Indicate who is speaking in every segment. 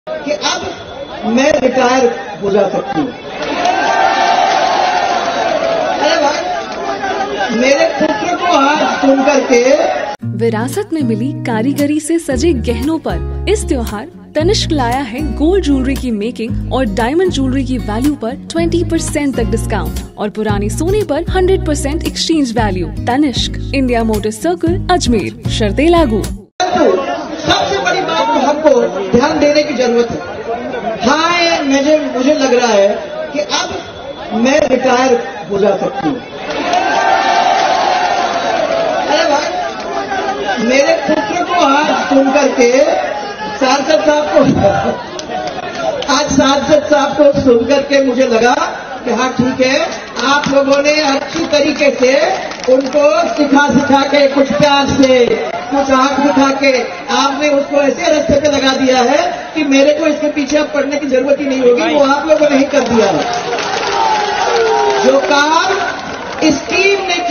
Speaker 1: कि अब मैं रिटायर हो जा सकती हूँ। अरे भाई, मेरे पुत्र को आज सुन करके
Speaker 2: विरासत में मिली कारीगरी से सजे गहनों पर इस त्योहार तनिष्क लाया है गोल्ड ज्वेलरी की मेकिंग और डायमंड ज्वेलरी की वैल्यू पर 20% तक डिस्काउंट और पुराने सोने पर 100% exchange value. Tanishq, India motor circle, Ajmer. शर्तें लागू।
Speaker 1: सबसे बड़ी बात तो हमको ध्यान देने की जरूरत है। हाँ, मुझे लग रहा है कि अब मैं रिटायर हो जा सकती हूँ। अरे भाई, मेरे पुत्र को आज सुन करके सांसद साहब को सुन करके मुझे लगा कि हाँ ठीक है, आप लोगों ने अच्छी तरीके से उनको सिखा के, कुछ प्यार से, कुछ आंख दिखा के आपने उसको ऐसे रास्ते पे लगा दिया है कि मेरे को इसके पीछे अब पड़ने की जरूरत ही नहीं होगी। वो आप लोगों ने ही कर दिया है। जो काम इस टीम ने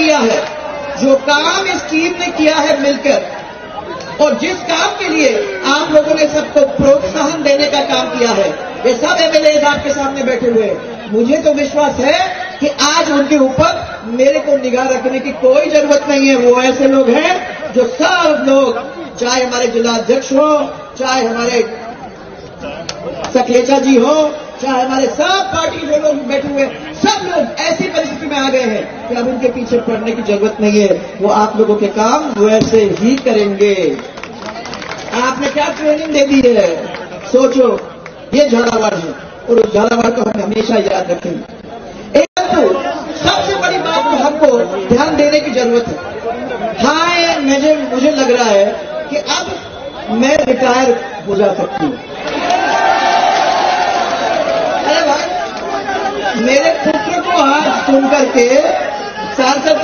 Speaker 1: किया है मिलकर, और जिस काम के लिए आप लोगों ने सबको प्रोत्साहन देने का काम किया है, ये सब एमएलए आपके सामने बैठे हुए हैं। मुझे तो विश्वास है कि आज उनके ऊपर मेरे को निगाह रखने की कोई जरूरत नहीं है। वो ऐसे लोग हैं जो सब लोग, चाहे हमारे जिला अध्यक्ष हो, चाहे हमारे सकलेचा जी हो, चाहे हमारे सब पार्टी जो लोग बैठे हुए, सब लोग ऐसी परिस्थिति में आ गए हैं कि अब उनके पीछे पड़ने की जरूरत नहीं है। वो आप लोगों के काम वैसे ही करेंगे। आपने क्या ट्रेनिंग दे दी है, सोचो। ये झालावाड़ है और उस झालावाड़ को हम हमेशा याद रखेंगे। सबसे बड़ी बात तो हमको ध्यान देने की जरूरत है। हाँ, मुझे लग रहा है कि अब मैं रिटायर हो जा सकती हूँ। अरे भाई, मेरे पुत्र को आज सुन करके सांसद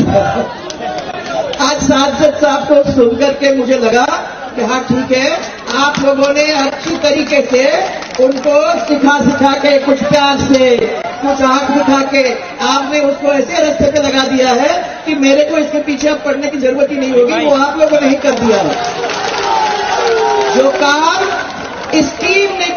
Speaker 1: साहब को सुन करके मुझे लगा कि हाँ ठीक है, आप लोगों ने अच्छी तरीके से उनको सिखा के, कुछ प्यार से, कुछ आंख दिखा के आपने उसको ऐसे रास्ते पे लगा दिया है कि मेरे को इसके पीछे अब पड़ने की जरूरत ही नहीं होगी। वो आप लोगों ने ही कर दिया है। जो काम इस टीम ने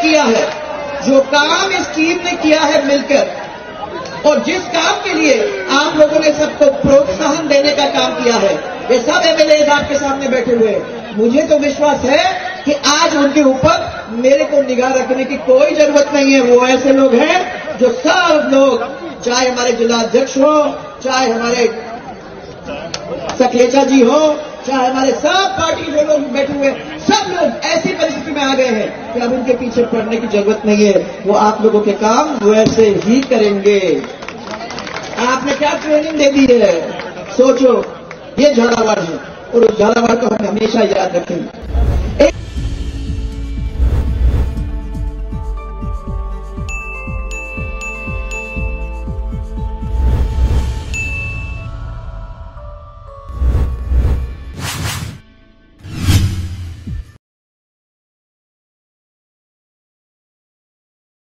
Speaker 1: किया है मिलकर, और जिस काम के लिए आप लोगों ने सबको प्रोत्साहन देने का काम किया है, ये सब एमएलए आपके सामने बैठे हुए हैं। मुझे तो विश्वास है कि आज उनके ऊपर मेरे को निगाह रखने की कोई जरूरत नहीं है। वो ऐसे लोग हैं जो सब लोग, चाहे हमारे जिला अध्यक्ष हो, चाहे हमारे सकलेचा जी हो, चाहे हमारे सब पार्टी जो लोग बैठे हुए, सब लोग ऐसी परिस्थिति में आ गए हैं कि अब उनके पीछे पड़ने की जरूरत नहीं है। वो आप लोगों के काम वैसे ही करेंगे। आपने क्या ट्रेनिंग दे दी है, सोचो। ये झालावाड़ है और उस झालावाड़ को हम हमेशा याद रखेंगे।